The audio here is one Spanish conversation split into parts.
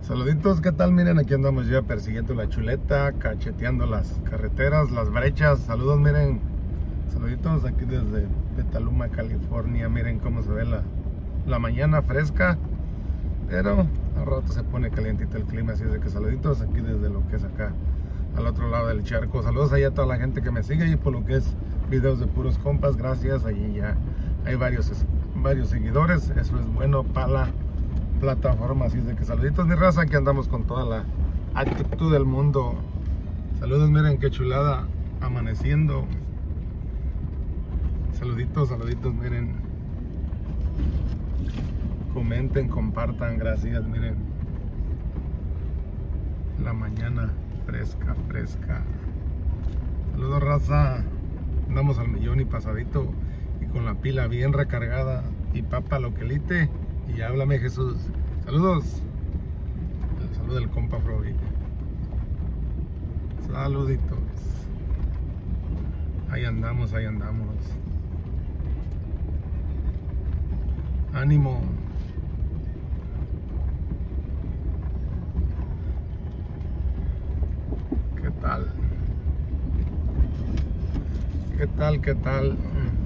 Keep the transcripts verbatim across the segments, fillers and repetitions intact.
Saluditos, ¿qué tal? Miren, aquí andamos ya persiguiendo la chuleta, cacheteando las carreteras, las brechas. Saludos, miren. Saluditos aquí desde Petaluma, California. Miren cómo se ve la, la mañana fresca, pero al rato se pone calientito el clima, así es de que saluditos aquí desde lo que es acá, al otro lado del charco. Saludos allá a toda la gente que me sigue y por lo que es videos de puros compas, gracias. Allí ya hay varios, varios seguidores, eso es bueno para la plataforma, así es de que saluditos mi raza, aquí andamos con toda la actitud del mundo. Saludos, miren qué chulada amaneciendo. Saluditos, saluditos, miren. Comenten, compartan, gracias, miren. La mañana fresca, fresca. Saludos, raza. Andamos al millón y pasadito y con la pila bien recargada y papa lo que lite. Y háblame, Jesús. Saludos. El saludo del compa Froggy. Saluditos. Ahí andamos, ahí andamos. Ánimo. ¿Qué tal? ¿Qué tal? ¿Qué tal?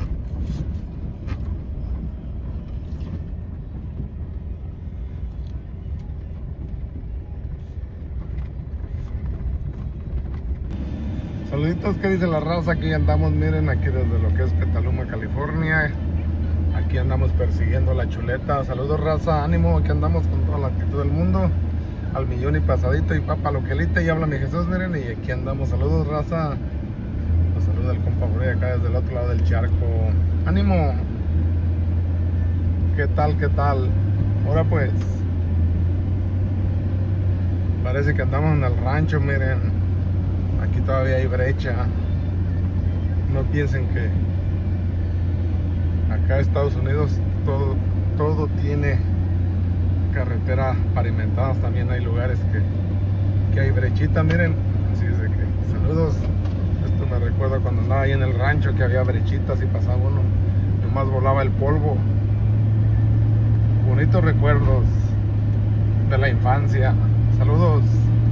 Saluditos, ¿qué dice la raza? Aquí andamos, miren, aquí desde lo que es Petaluma, California. Aquí andamos persiguiendo la chuleta. Saludos, raza, ánimo, aquí andamos con toda la actitud del mundo. Al millón y pasadito y papa lo que lite y habla mi Jesús, miren, y aquí andamos. Saludos, raza. Los saluda el compa Frey acá desde el otro lado del charco. Ánimo. ¿Qué tal, qué tal? Ahora pues, parece que andamos en el rancho, miren. Aquí todavía hay brecha. No piensen que acá en Estados Unidos todo, todo tiene carreteras pavimentadas. También hay lugares que, que hay brechita, miren. Así es de que saludos. Esto me recuerda cuando andaba ahí en el rancho que había brechitas y pasaba uno, nomás volaba el polvo. Bonitos recuerdos de la infancia. Saludos.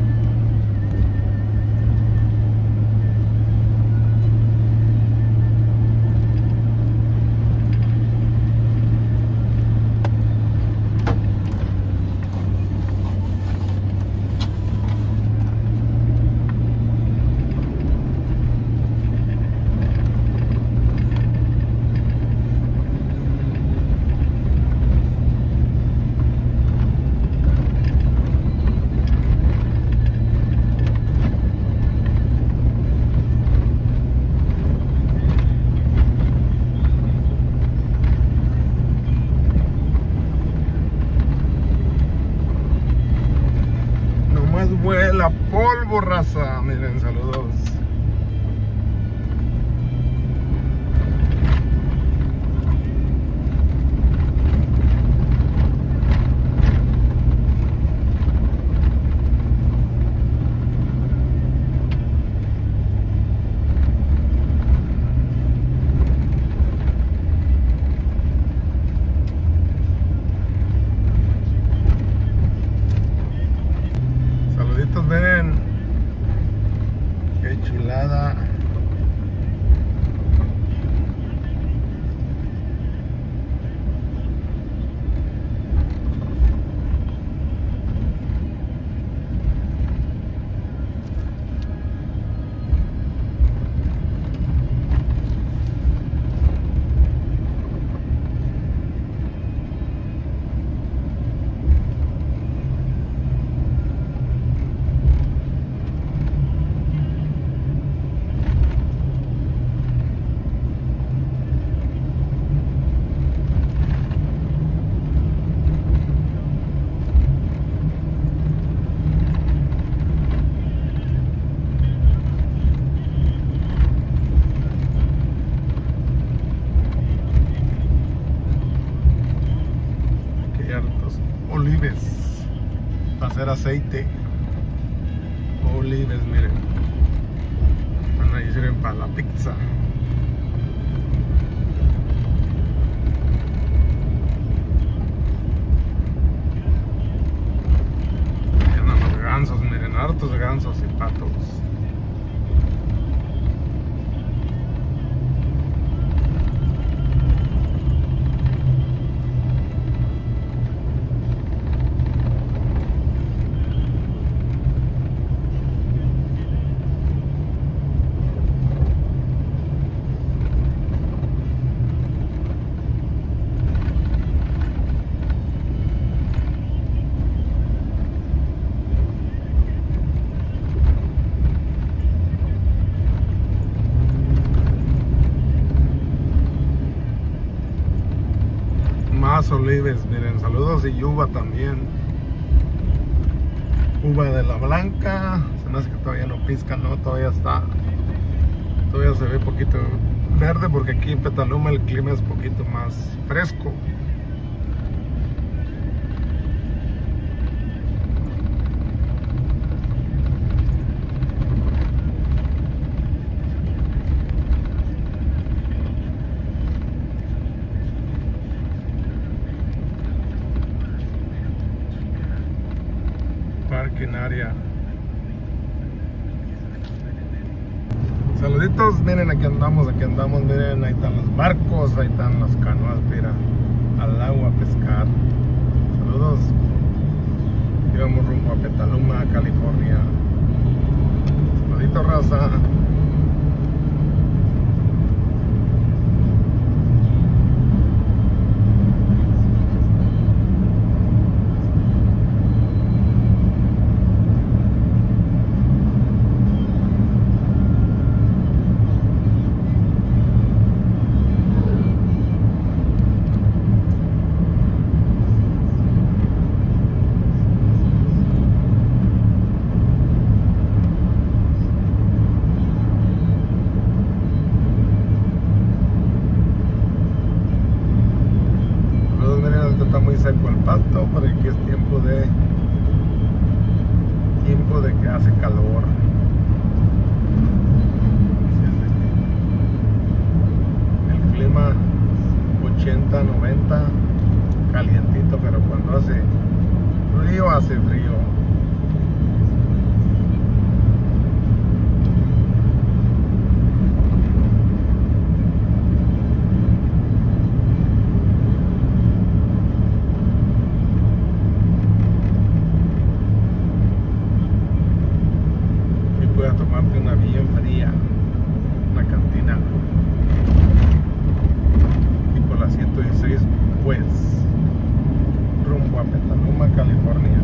Vuela polvo, raza. Miren, saludos. Ven, qué chulada. Olives para hacer aceite. Olives, miren, ahí sirven para la pizza. hartos gansos y patos. Más olives, miren, saludos, y uva también. Uva de la blanca, se me hace que todavía no pizca, no, todavía está, todavía se ve poquito verde porque aquí en Petaluma el clima es poquito más fresco. Parking área. Saluditos, miren, aquí andamos, aquí andamos, miren, ahí están los barcos, ahí están las canoas, mira, al agua a pescar. Saludos. Íbamos rumbo a Petaluma, California. Saluditos, raza. Está muy seco el pasto, pero aquí es tiempo de tiempo de que hace calor. El clima ochenta, noventa, calientito, pero cuando hace frío, hace frío. A tomarte una bien fría, una cantina tipo la ciento dieciséis pues rumbo a Petaluma, California.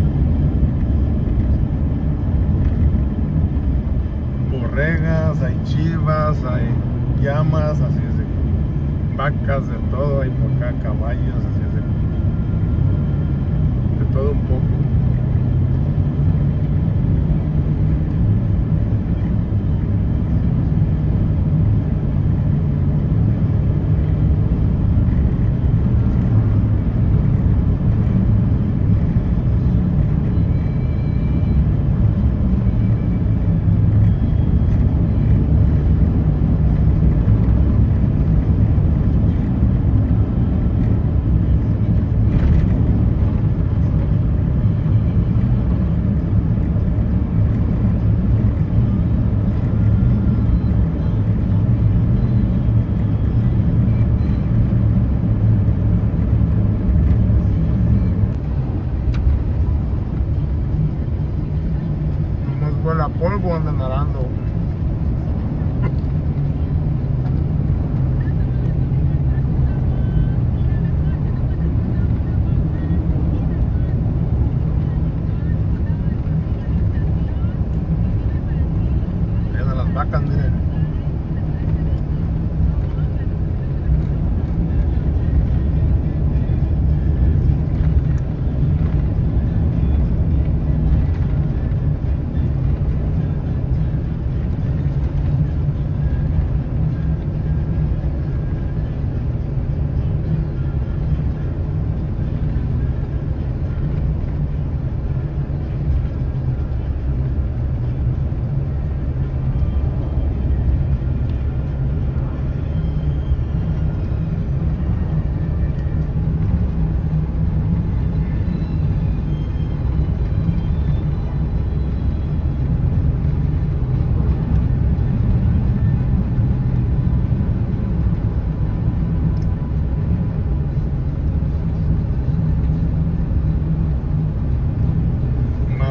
Borregas, hay chivas, hay llamas, así es de vacas, de todo, hay por acá caballos, así es de, de todo un poco. Huele polvo, andan nadando. Miren las vacas, miren.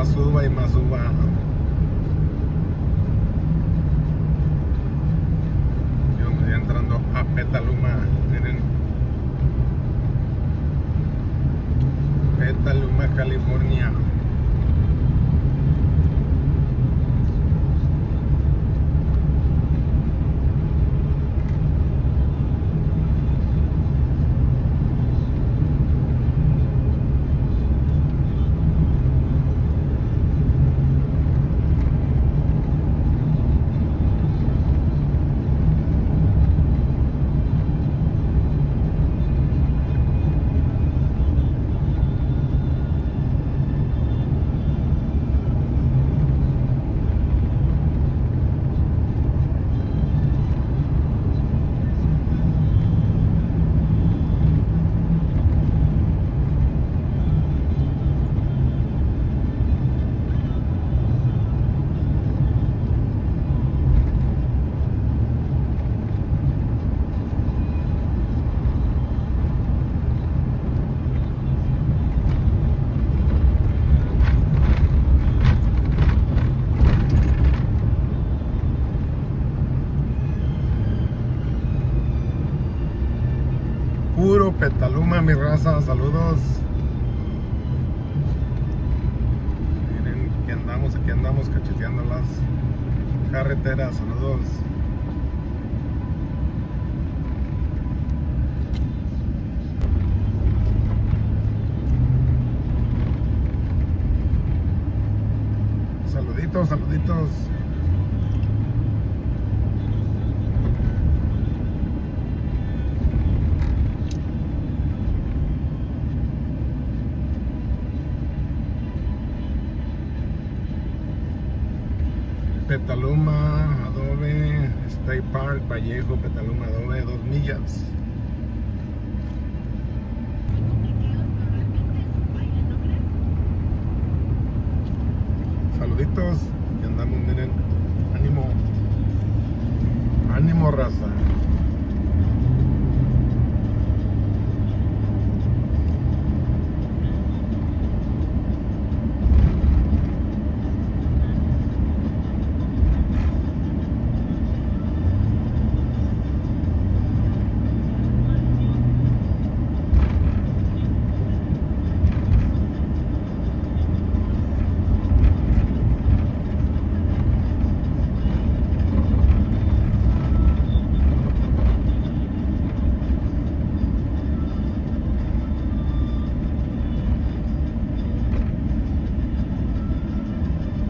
más uva y más uva. Yo me voy entrando a Petaluma. Miren, Petaluma, California. Puro Petaluma, mi raza, saludos. Miren, aquí andamos, aquí andamos cacheteando las carreteras, saludos. Saluditos, saluditos. Petaluma, Adobe, State Park, Vallejo, Petaluma, Adobe, dos millas. Saluditos, y andamos, miren, ánimo, ánimo raza.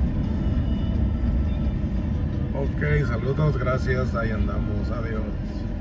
Ok, saludos, gracias, ahí andamos, adiós.